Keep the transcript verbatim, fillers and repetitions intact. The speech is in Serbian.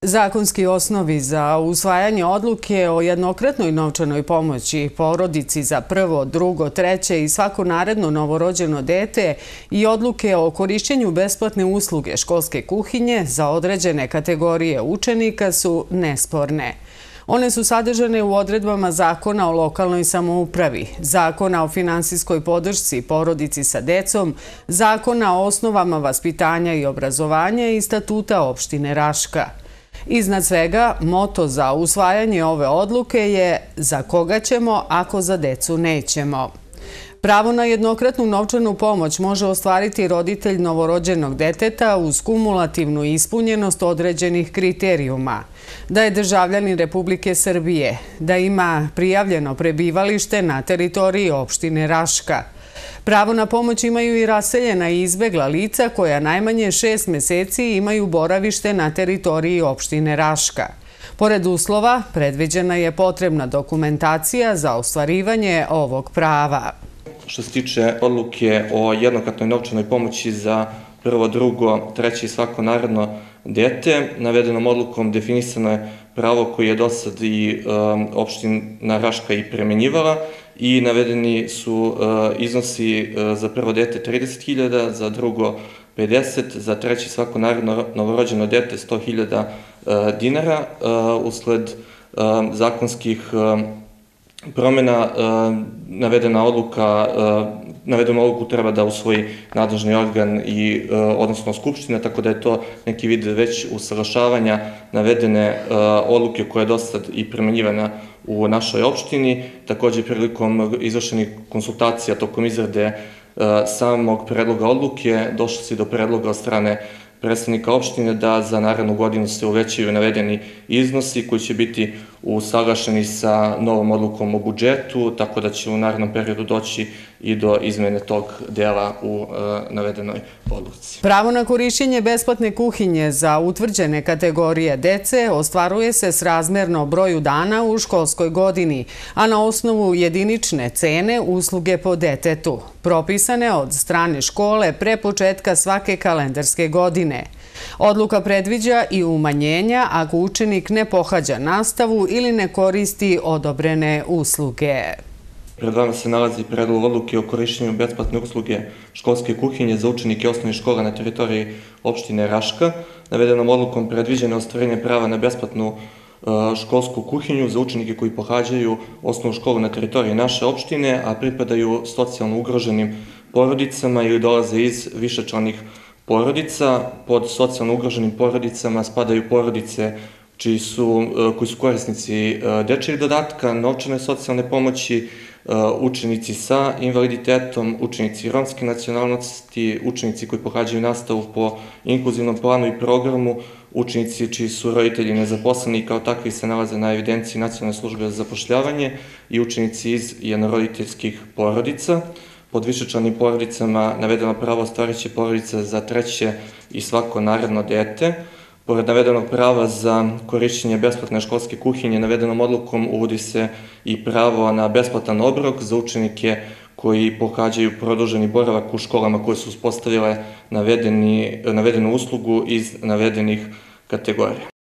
Zakonski osnovi za usvajanje odluke o jednokratnoj novčanoj pomoći porodici za prvo, drugo, treće i svako naredno novorođeno dete i odluke o korišćenju besplatne usluge školske kuhinje za određene kategorije učenika su nesporne. One su sadržane u odredbama Zakona o lokalnoj samoupravi, Zakona o finansijskoj podršci porodici sa decom, Zakona o osnovama vaspitanja i obrazovanja i Statuta opštine Raška. Iznad svega, moto za usvajanje ove odluke je za koga ćemo ako za decu nećemo. Pravo na jednokratnu novčanu pomoć može ostvariti roditelj novorođenog deteta uz kumulativnu ispunjenost određenih kriterijuma. Da je državljanin Republike Srbije, da ima prijavljeno prebivalište na teritoriji opštine Raška. Pravo na pomoć imaju i raseljena i izbegla lica koja najmanje šest meseci imaju boravište na teritoriji opštine Raška. Pored uslova, predviđena je potrebna dokumentacija za ostvarivanje ovog prava. Što se tiče odluke o jednokratnoj novčanoj pomoći za prvo, drugo, treće i svako naredno dete, navedenom odlukom definisano je pravo koje je do sad i opština Raška i primenjivala i navedeni su iznosi za prvo dete trideset hiljada, za drugo pedeset, za treće i svako naredno novorođeno dete sto hiljada dinara. Usled zakonskih promjena navedena odluka, navedenu odluku treba da usvoji nadležni organ i odnosno Skupština, tako da je to neki vid već usaglašavanja navedene odluke koja je do sad i primenjivana u našoj opštini. Također prilikom izvršenih konsultacija tokom izrade samog predloga odluke došlo se do predloga od strane predstavnika opštine da za narednu godinu se uvećaju navedeni iznosi koji će biti usaglašeni sa novom odlukom o budžetu, tako da će u narednom periodu doći i do izmene tog dela u navedenoj odluci. Pravo na korišćenje besplatne kuhinje za utvrđene kategorije dece ostvaruje se srazmerno broju dana u školskoj godini, a na osnovu jedinične cene usluge po detetu, propisane od strane škole pre početka svake kalendarske godine. Odluka predviđa i umanjenja ako učenik ne pohađa nastavu ili ne koristi odobrene usluge. Pred vama se nalazi predlog odluke o korišćenju besplatne usluge školske kuhinje za učenike osnovnih škola na teritoriji opštine Raška. Navedenom odlukom predviđeno je ostvarenje prava na besplatnu školsku kuhinju za učenike koji pohađaju osnovnu školu na teritoriji naše opštine, a pripadaju socijalno ugroženim porodicama ili dolaze iz višečlanih porodica. Pod socijalno ugroženim porodicama spadaju porodice čiji su, koji su korisnici dečijeg dodatka, novčane socijalne pomoći, učenici sa invaliditetom, učenici romske nacionalnosti, učenici koji pohađaju nastavu po inkluzivnom planu i programu, učenici čiji su roditelji nezaposleni kao takvi se nalaze na evidenciji Nacionalne službe za zapošljavanje i učenici iz jednoroditeljskih porodica. Pod višečlanim porodicama navedeno pravo ostvarit će porodica za treće i svako naredno dete. Pored navedenog prava za korišćenje besplatne školske kuhinje, navedenom odlukom uvodi se i pravo na besplatan obrok za učenike koji pohađaju produženi boravak u školama koje su uspostavile navedenu uslugu iz navedenih kategorija.